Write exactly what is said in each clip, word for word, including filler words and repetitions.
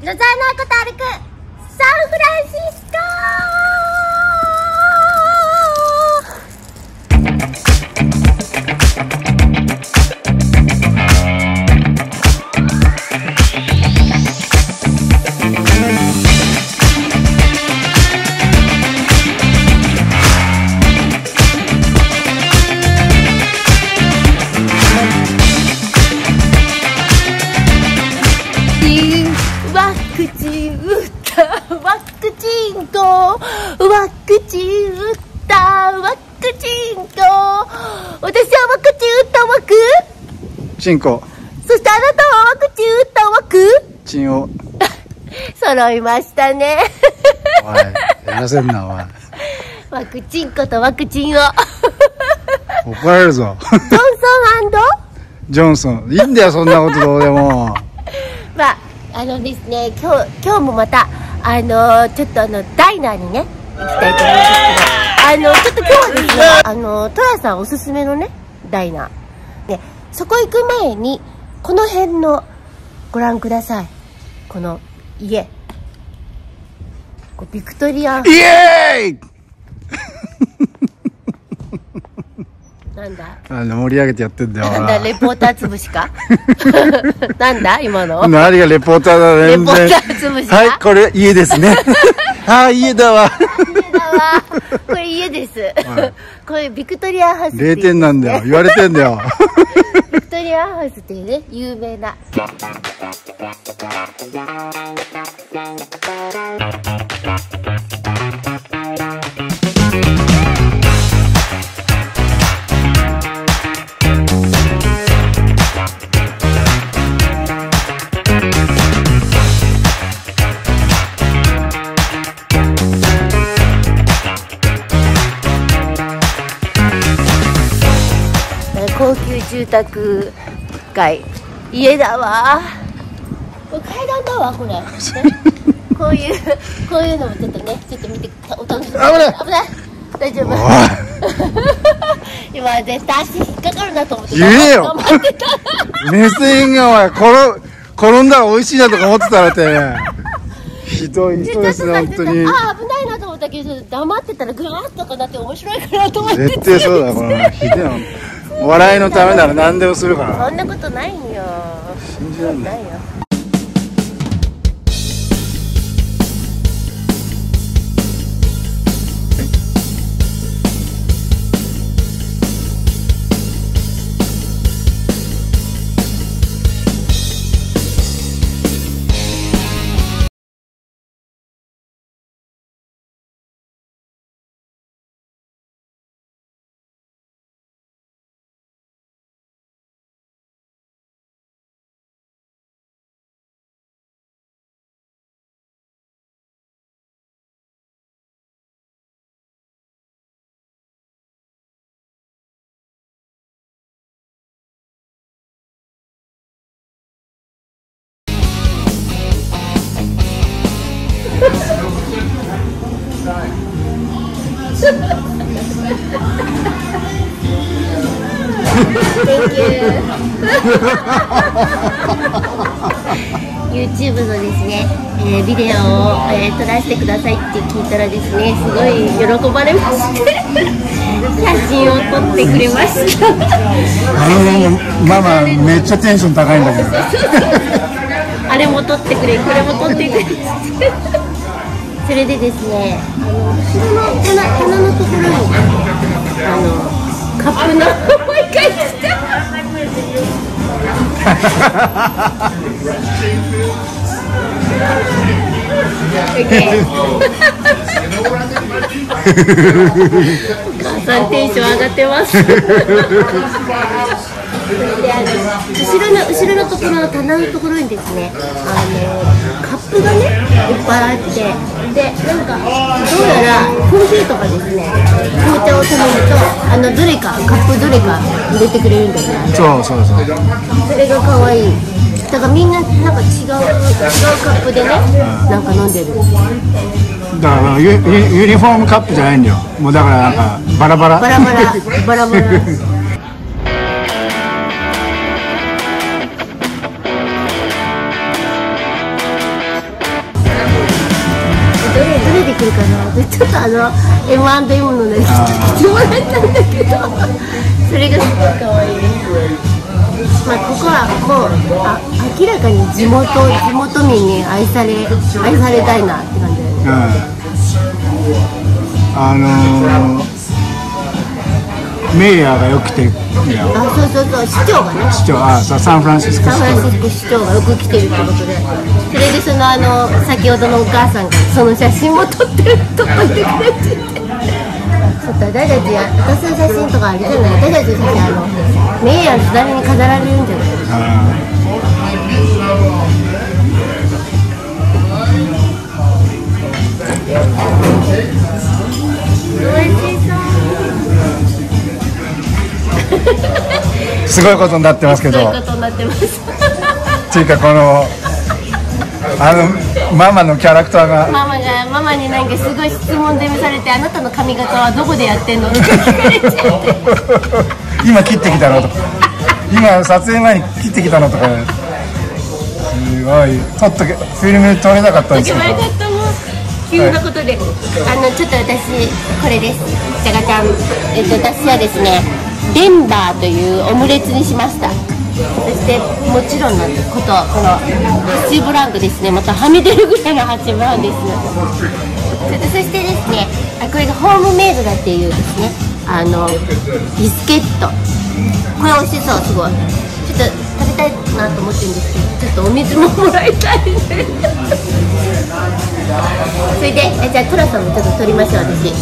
ロザーナーこと歩くサンフランシスコワクチン打ったワクチンとワクチン打ったワクチンと私はワクチン打ったワクチンコ。 そしてあなたはワクチン打ったワクチンを揃いましたねおい、やらせんなおい。 ワクチンコとワクチンを怒られるぞ。 ジョンソン& ジョンソン。いいんだよそんなことどうでも。 まああのですね、今日今日もまたあのー、ちょっとあのダイナーにね行きたいと思うんですけど、あのちょっと今日はですね、あのトラさんおすすめのねダイナーね、そこ行く前にこの辺のご覧ください。この家、こうビクトリアンイエーイなんだあの盛り上げてやってんだよ。 なんだレポーター潰しかなんだ今の何がレポーターだ。 レ全然ポーター潰しか、 はい、これ家ですね。ああ、家だわ。 家だわ。これ家です。 はい、 これビクトリアハウスっていう、ね。 れいてんなんだよ。言われてんだよ。 ビクトリアハウスっていうね、有名な。高級住宅街、家だわ。これ階段だわこれ。ね、こういうこういうのもちょっとね、ちょっと見てお楽しみ。危ない危ない。大丈夫。今絶対足引っかかるなと思って言えよ。 頑張ってた。 目線がお前転転んだら美味しいなとか思ってたらって。ひどい人ですね本当に。 ああ危ないなと思ったけど黙ってたらグワーッとかなって面白いかなと思って。 絶対そうだよこのひどいの。笑いのためなら何でもするから。 そんなことないよ。 信じらんない。 ないよ。Thank you. YouTube のですね、えー、ビデオを、えー、撮らせてくださいって聞いたらですね、すごい喜ばれまして写真を撮ってくれました。 あのママめっちゃテンション高いんだけどあれも撮ってくれ、これも撮ってくれそれでですね、あの後ろの棚、棚のところにあのカップのもう一回来たお母さんテンション上がってますであの後ろの後ろのところの棚のところにですね、あのカップがねいっぱいあって、でなんかどうやらコーヒーとかですね、紅茶を頼むとあのどれかカップどれか入れてくれるんだよね。 そうそうそう。 それが可愛い。だからみんななんか違う違うカップでね、なんか飲んでる。 だからユユニフォームカップじゃないんだよ。もうだからなんかバラバラ。 バラバラバラバラ。 るかな。でちょっとあの エムアンドエム のね着てもらったんだけど、それがすごい可愛い。まあここはもうあ明らかに地元地元民に愛され愛されたいなって感じだよね。 うん、あのー。メイヤーがよく来てるよ。 あ、そうそうそう、市長がね。 市長、あ、そう、サンフランシスコサンフランシスコ市長がよく来てるってことで、それでそのあの先ほどのお母さんがその写真も撮ってる撮ってくれてて、そうだ、私たちや私の写真とかあれじゃない、私たちの写真あのメイヤーの隣に飾られるんじゃないですか。おいしそう。 すごいことになってますけど。 そういうことになってます。 っていうかこのあのママのキャラクターが。 ママがママになんかすごい質問攻めされて、あなたの髪型はどこでやってんのって聞かれちゃって。 今切ってきたのとか。今撮影前に切ってきたのとか。すごい。撮っとけフィルム撮れなかったんですけど。 急なことで、はい、あのちょっと私これです。じゃがちゃん、えっと私はですね。デンバーというオムレツにしました。そしてもちろんなんですことこのハッシュブラウンクですね。またはみ出るぐらいのハッシュブラウンです。そしてですね、これがホームメイドだっていうですね、あのビスケット。これ美味しそう、すごい。ちょっと食べたいなと思ってるんですけど、ちょっとお水ももらいたいんで。それでじゃあトラさんもちょっと取りましょう。私。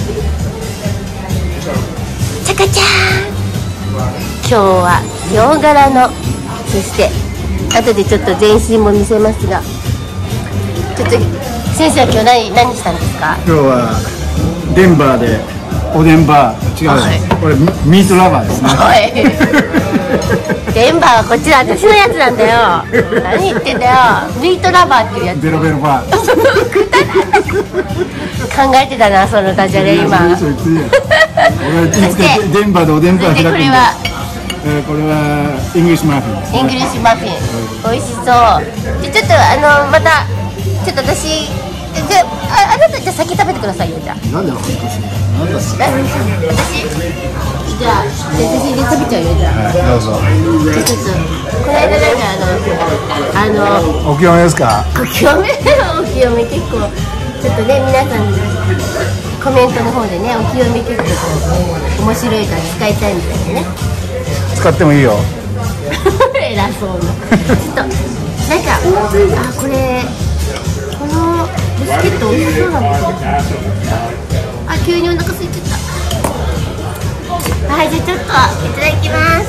ちゃかちゃーん、今日はヒョウ柄の、そして後でちょっと全身も見せますが、ちょっと先生は今日何何したんですか？ 今日はデンバーでおでんバー、違う、はい、これミートラバーですね。 デンバーはこっちだ、私のやつなんだよ。何言ってんだよ。ミートラバーっていうやつ。 ベロベロバー。 考えてたな、そのダジャレ今。そしてデンバーでおでんバー開くんだ。 これは、 えー、これはイングリッシュマフィンですね。 イングリッシュマフィン、美味しそう。でちょっとあのまたちょっと私じゃあ、あなたじゃあ先食べてくださいよ。じゃあ。 なんで恥ずかしい。なんだ。私じゃあ私で食べちゃうよ。じゃあ。 はい、どうぞ。 じゃあちょっとこの間なんかあのあのお清めですか。 お清めお清め結構ちょっとね皆さんコメントの方でねお清め結構面白いから使いたいみたいなね。 使ってもいいよ。 偉そうな。ちょっとなんかあこれこのビスケット美味しそうなんだけど。あ急にお腹空いちゃった。はいじゃあちょっといただきます。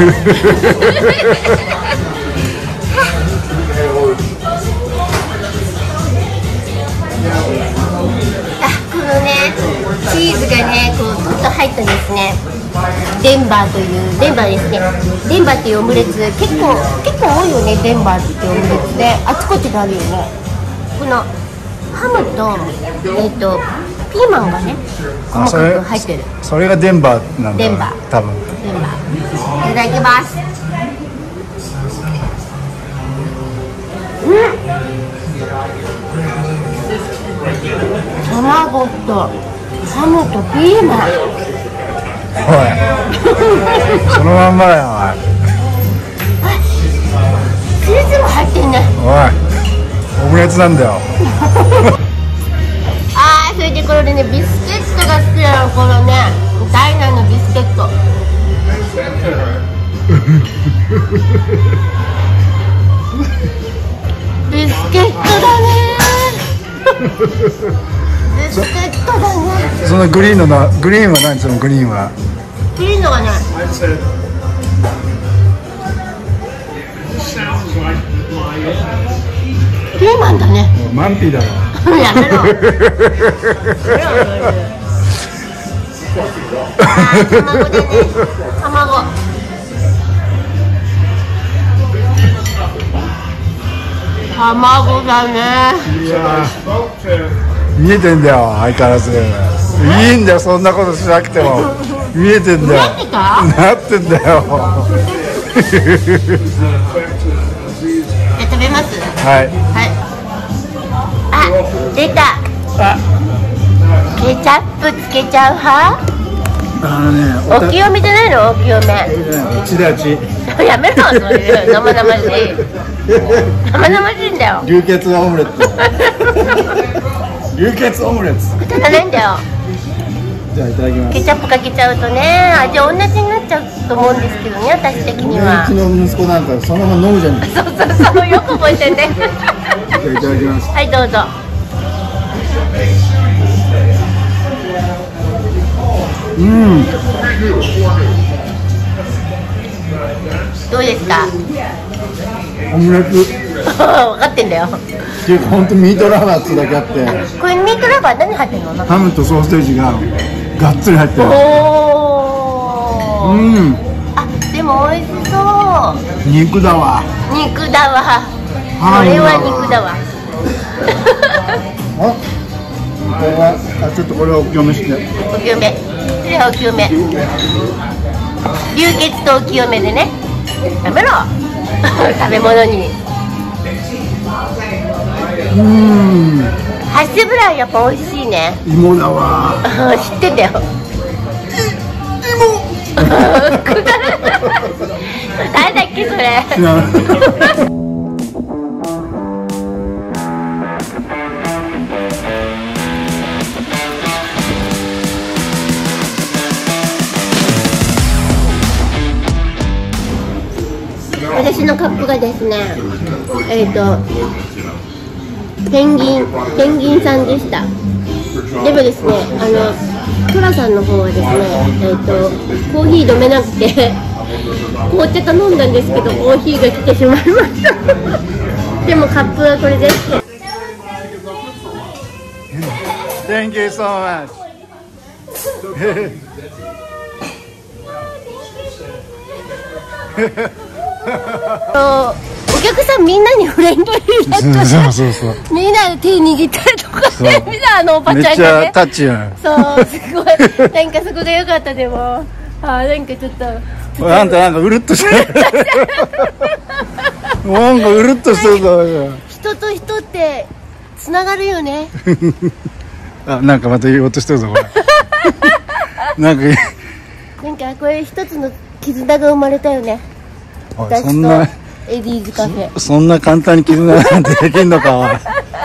あこのねチーズがねこうちょっと入ったですね。デンバーというデンバーですね。デンバーっていうオムレツ結構結構多いよね。デンバーっていうオムレツであちこちであるよね。このハムとえっとピーマンがね細かく入ってる。 それがデンバーなんだ。 デンバー多分。 デンバーいただきます。うん卵とハムとピーマン。 おいそのまんまだよ。おいチーズも入ってんね。 おいオムレツなんだよ。 あーそれでこれでねビスケットが好きなの。このねダイナのビスケット。ビスケットだね。ビスケットだね。 そのグリーンのなグリーンは何？そのグリーンはグリーンのがねピーマンだね。 マンピーだろ。 やめろ。あー卵だね。卵卵だね。 いや見えてんだよ相変わらず。いいんだよそんなことしなくても見えてんだよ。 なってた？ なってんだよ。 じゃあ食べます。 はい。 はい。あ出たケチャップつけちゃう派？ あのね、 お清めじゃないの？お清め。 血だち。 やめろ、そういう生々しい。生々しいんだよ。 流血オムレット。流血オムレット。 くだらないんだよ。 じゃあいただきます。 ケチャップかけちゃうとね、味同じになっちゃうと思うんですけどね、私的には。 うちの息子なんかそのまま飲むじゃん。 そうそうそう、よく覚えてんね。 じゃあいただきます。 はい、どうぞ。 うん。 どうですか？ オムレツ。 分かってんだよ。 っていうか本当ミートラバーっつうだけあって。 これミートラバー何入ってんの？ ハムとソーセージががっつり入ってる。 おー。 うん。 あ、でも美味しそう。 肉だわ。 肉だわ。これは肉だわ。 あ、これはあちょっとこれをお清めして。 お清め。それはお清め。流血とお清めでね。やめろ。食べ物に。 うん。 ハッシュブラウンやっぱ美味しいね。 芋だわ。 知ってたよ。芋。くだらない。誰だっけそれ。 知らない。 私のカップがですね、えっとペンギンペンギンさんでした。でもですね、あのトラさんの方はですね、えっとコーヒー飲めなくて紅茶頼んだんですけどコーヒーが来てしまいましたでもカップはこれです。 Thank you so much. お客さんみんなにフレンドリーだったね。 そうそうそう。 みんなで手握ったりとかね、みんなあのおばちゃんがね。 めっちゃタッチやん。 そう、すごい。なんかそこが良かったでも。あ、なんかちょっと。 あんたなんかうるっとしてる。なんかうるっとしてるぞ。 人と人ってつながるよね。 あ、なんかまた言おうとしてるぞこれ。なんか。 なんかこれ一つの絆が生まれたよね。 そんなエディーズカフェ。 そんな簡単に絆なんてできんのか。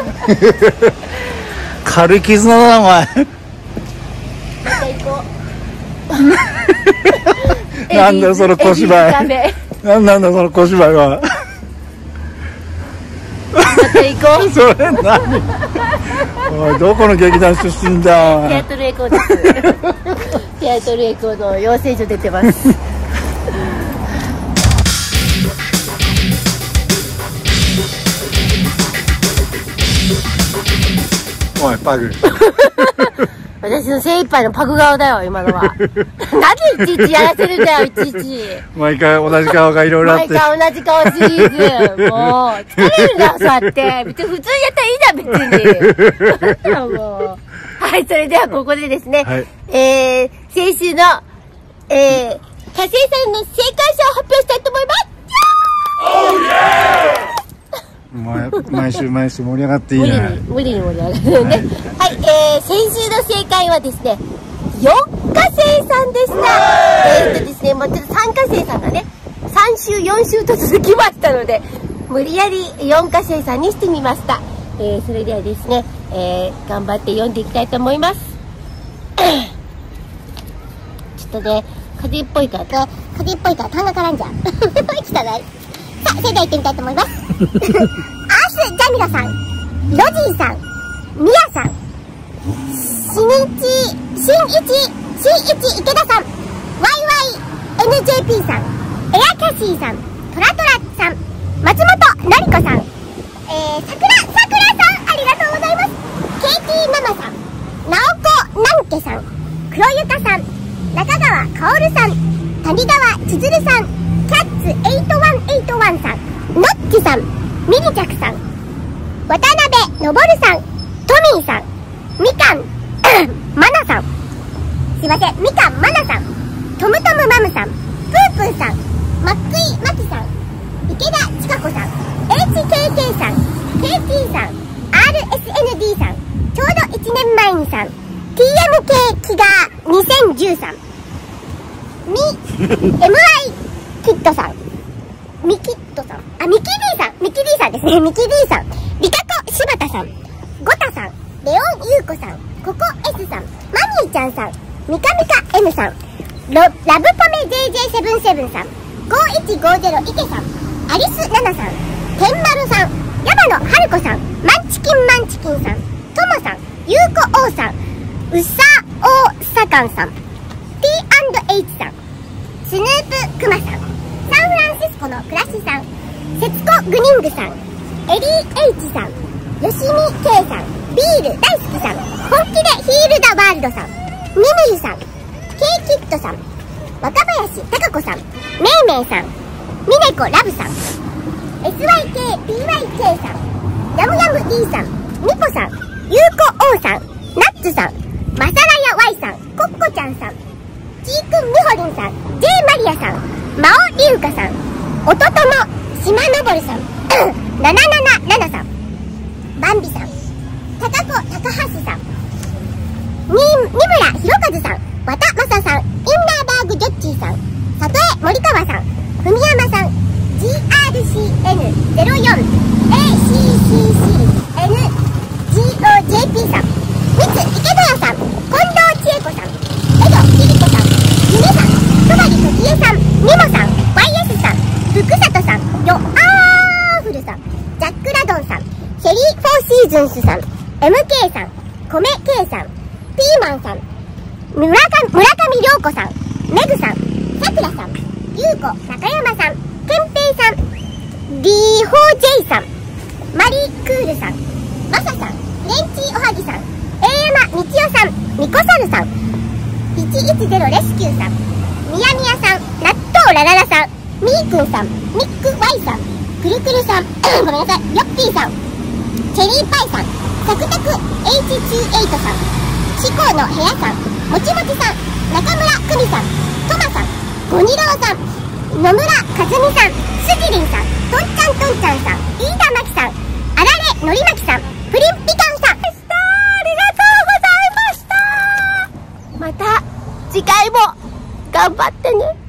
軽い絆だなお前。なんだよその小芝居。なんなんだその小芝居は。 また行こう。 それ何。おいどこの劇団出身だ。 テアトルエコーです。テアトルエコーの養成所出てます。 おいパグ。 私の精一杯のパグ顔だよ今のは。なんでいちいちやらせるんだよいちいち。 毎回同じ顔がいろいろあって。 毎回同じ顔シリーズ。もう疲れるんだよそうやって。別に普通やったらいいじゃん別に。もうはい、それではここでですね、はい、えー、先週の、えー、火星さんの正解者を発表したいと思います。 毎週毎週盛り上がっていいね。 無理に無理に盛り上がるね。はい、はい、えー、先週の正解はですね、よん火星さんでした。えーっとですね、もうちょっとさん火星さんがね、さん週よん週と続きましたので、無理やりよん火星さんにしてみました。えー、それではですね、えー、頑張って読んでいきたいと思います。ちょっとね、風っぽいから、風っぽいから鼻からんじゃん。汚い。さあ、それでは行ってみたいと思います。アース・ジャミラさん、ロジーさん、ミヤさん、しにち、しんいち、しんいち池田さん、ワイワイ エヌジェーピー さん、エアキャシーさん、トラトラさん、松本のりこさん、えー、さくら、さくらさん、ありがとうございます。ケイティママさん、ナオコナンケさん、黒ゆかさん、中川かおるさん、谷川千鶴さん、キャッツはちいちいちいちさん、ノッチさん、ミニチャクさん、渡辺のぼるさん、トミーさん、みかんマナさん、すいません、みかんマナさん、トムトムマムさん、プープーさん、マックイマキさん、池田千佳子さん、エイチケーケー さん、ケーティー さん、アールエスエヌディー さん、ちょうどいちンさん、 ティーエムケー キガーにせんじゅうさん、ミ エムアイ キットさん、ミキットさん、あ、ミキ D さん、ミキ D さんですね、ミキ D さん、リカコ柴田さん、ゴタさん、レオンユウコさん、ココ S さん、マミーちゃんさん、ミカミカ M さん、ロラブポメ ジェイジェイセブンセブン さん、ごいちごゼロイケさん、アリスナナさん、ケンマルさん、山野春子さん、マンチキンマンチキンさん、トモさん、ユウコ王さん、ウサオサカンさん、 ティーアンドエイチ さん、スヌープクマさん、サンフランシスコのクラシさん、セツコグニングさん、エリー エイチ さん、ヨシミ K さん、ビール大好きさん、本気でヒールダワールドさん、ミミルさん、K キットさん、若林貴子さん、メイメイさん、ミネコラブさん、 エスワイケーピーワイケー さん、ヤムヤム D さん、ミポさん、ユウコ王さん、ナッツさん、マサラヤ ワイ さん、コッコちゃんさん、ちーくんみほりんさん、J マリアさん、マオリウカさん、おととも島のぼるさん、ななななななさん、バンビさん、たかこたかはしさん、に二村ひろかずさん、わたまささん、インナーバーグジョッチーさん、さとえ森川さん、ふみやまさん、ジーアールシーエヌゼロよんエーシーシーシーエヌジーオージェーピー さん、みつ池田屋さん、近藤千恵子さん、エドキリコさん、ゆめさん、とばりときえさん、みもさん、ワイエス さん、福里さん、よあーフルさん、ジャックラドンさん、シェリーフォーシーズンスさん、エムケー さん、米 K さん、ピーマンさん、村上、村上涼子さん、メグさん、さくらさん、ゆうこ中山さん、けんぺいさん、リーホージェイさん、マリークールさん、マサさん、フレンチおはぎさん、エーヤマみちおさん、ミコサルさん、いちいちゼロレスキューさん、みやみやさん、納豆ラララさん、みーくんさん、ミック Y さん、くるくるさん、ごめんなさい、ヨッピーさん、チェリーパイさん、サクタク エイチにじゅうはち さん、シコの部屋さん、もちもちさん、中村久美さん、トマさん、ゴニローさん、野村和美さん、スジリンさん、とんちゃんとんちゃんさん、飯田真希さん、あられのりまきさん、プリンピカンさん、ありがとうございました。 また次回も頑張ってね。